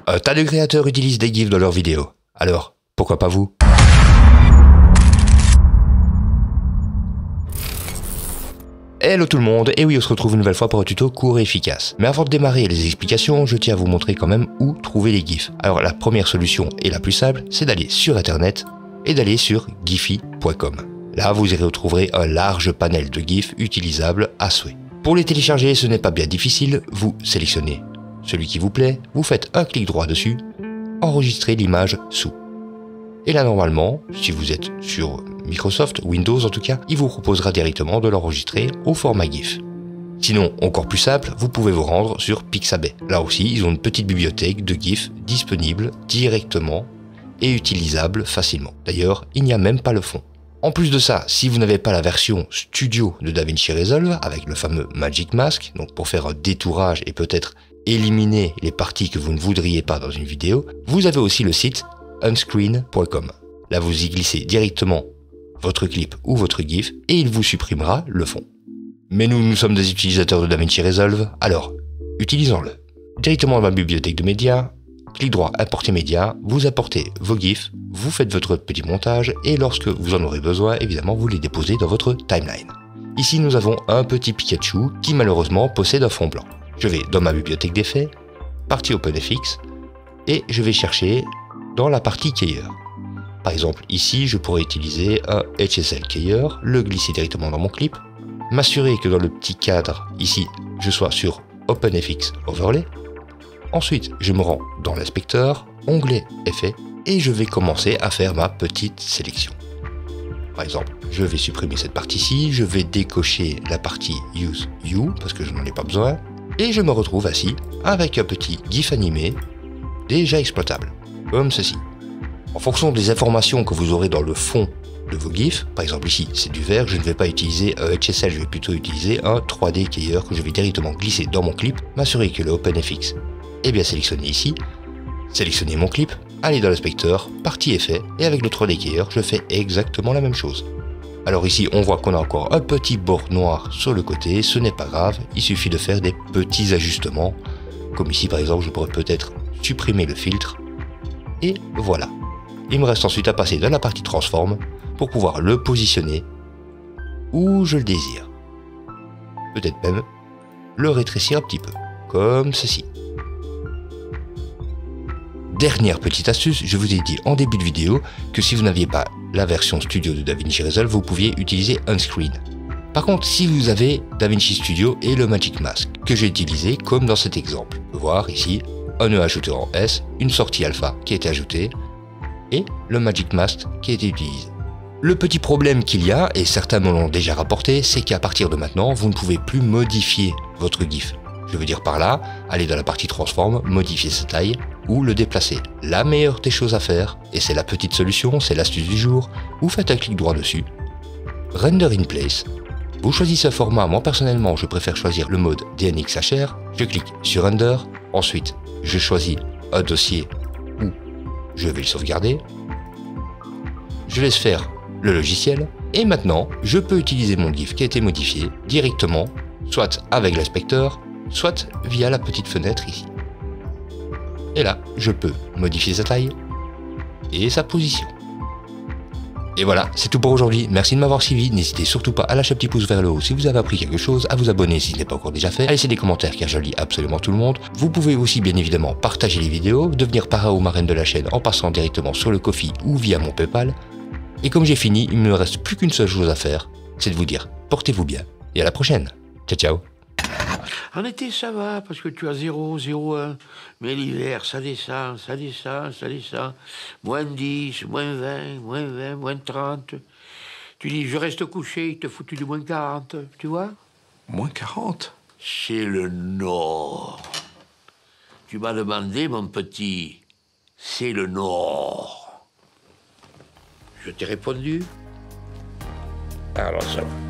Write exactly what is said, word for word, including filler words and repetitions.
un tas de créateurs utilisent des GIFs dans leurs vidéos. Alors, pourquoi pas vous? Hello tout le monde, et oui on se retrouve une nouvelle fois pour un tuto court et efficace. Mais avant de démarrer les explications, je tiens à vous montrer quand même où trouver les GIFs. Alors la première solution et la plus simple, c'est d'aller sur internet et d'aller sur giphy point com. Là vous y retrouverez un large panel de GIFs utilisables à souhait. Pour les télécharger, ce n'est pas bien difficile, vous sélectionnez celui qui vous plaît, vous faites un clic droit dessus, enregistrez l'image sous. Et là normalement, si vous êtes sur Microsoft, Windows en tout cas, il vous proposera directement de l'enregistrer au format GIF. Sinon, encore plus simple, vous pouvez vous rendre sur Pixabay. Là aussi, ils ont une petite bibliothèque de GIFs disponible directement et utilisable facilement. D'ailleurs, il n'y a même pas le fond. En plus de ça, si vous n'avez pas la version studio de DaVinci Resolve avec le fameux Magic Mask, donc pour faire un détourage et peut-être éliminer les parties que vous ne voudriez pas dans une vidéo, vous avez aussi le site unscreen point com. Là, vous y glissez directement votre clip ou votre GIF et il vous supprimera le fond. Mais nous, nous sommes des utilisateurs de DaVinci Resolve, alors utilisons-le. Directement dans ma bibliothèque de médias, clic droit Importer médias, vous apportez vos GIFs, vous faites votre petit montage et lorsque vous en aurez besoin, évidemment, vous les déposez dans votre timeline. Ici, nous avons un petit Pikachu qui malheureusement possède un fond blanc. Je vais dans ma bibliothèque d'effets, partie OpenFX, et je vais chercher dans la partie Keyer. Par exemple, ici, je pourrais utiliser un H S L Keyer, le glisser directement dans mon clip, m'assurer que dans le petit cadre, ici, je sois sur OpenFX Overlay. Ensuite, je me rends dans l'inspecteur, onglet Effets, et je vais commencer à faire ma petite sélection. Par exemple, je vais supprimer cette partie-ci, je vais décocher la partie Use You, parce que je n'en ai pas besoin, et je me retrouve assis avec un petit GIF animé déjà exploitable, comme ceci. En fonction des informations que vous aurez dans le fond de vos GIFs, par exemple ici c'est du vert, je ne vais pas utiliser un H S L, je vais plutôt utiliser un trois D Keyer que je vais directement glisser dans mon clip, m'assurer que le OpenFX est bien sélectionné ici, sélectionner mon clip, aller dans l'inspecteur, partie effet, et avec le trois D Keyer, je fais exactement la même chose. Alors ici, on voit qu'on a encore un petit bord noir sur le côté, ce n'est pas grave, il suffit de faire des petits ajustements, comme ici par exemple, je pourrais peut-être supprimer le filtre, et voilà. Il me reste ensuite à passer dans la partie transform pour pouvoir le positionner où je le désire. Peut-être même le rétrécir un petit peu, comme ceci. Dernière petite astuce, je vous ai dit en début de vidéo que si vous n'aviez pas la version studio de DaVinci Resolve, vous pouviez utiliser Unscreen. Par contre, si vous avez DaVinci Studio et le Magic Mask, que j'ai utilisé comme dans cet exemple, on peut voir ici un nœud ajouté en S, une sortie alpha qui a été ajoutée, et le Magic Mask qui a été utilisé. Le petit problème qu'il y a, et certains me l'ont déjà rapporté, c'est qu'à partir de maintenant, vous ne pouvez plus modifier votre GIF. Je veux dire par là, aller dans la partie transform, modifier sa taille ou le déplacer. La meilleure des choses à faire, et c'est la petite solution, c'est l'astuce du jour, vous faites un clic droit dessus, Render in Place, vous choisissez un format, moi personnellement je préfère choisir le mode D N X H R, je clique sur Render, ensuite je choisis un dossier où je vais le sauvegarder, je laisse faire le logiciel, et maintenant je peux utiliser mon GIF qui a été modifié directement, soit avec l'inspecteur, soit via la petite fenêtre ici. Et là, je peux modifier sa taille et sa position. Et voilà, c'est tout pour aujourd'hui. Merci de m'avoir suivi. N'hésitez surtout pas à lâcher un petit pouce vers le haut si vous avez appris quelque chose, à vous abonner si ce n'est pas encore déjà fait, à laisser des commentaires car je lis absolument tout le monde. Vous pouvez aussi bien évidemment partager les vidéos, devenir parrain ou marraine de la chaîne en passant directement sur le Ko-fi ou via mon PayPal. Et comme j'ai fini, il ne me reste plus qu'une seule chose à faire, c'est de vous dire portez-vous bien et à la prochaine. Ciao ciao. En été, ça va, parce que tu as zéro, zéro, un. Mais l'hiver, ça descend, ça descend, ça descend. moins dix, moins vingt, moins vingt, moins trente. Tu dis, je reste couché, il te foutu du moins quarante, tu vois? moins quarante? C'est le Nord. Tu m'as demandé, mon petit, c'est le Nord. Je t'ai répondu. Alors ça va.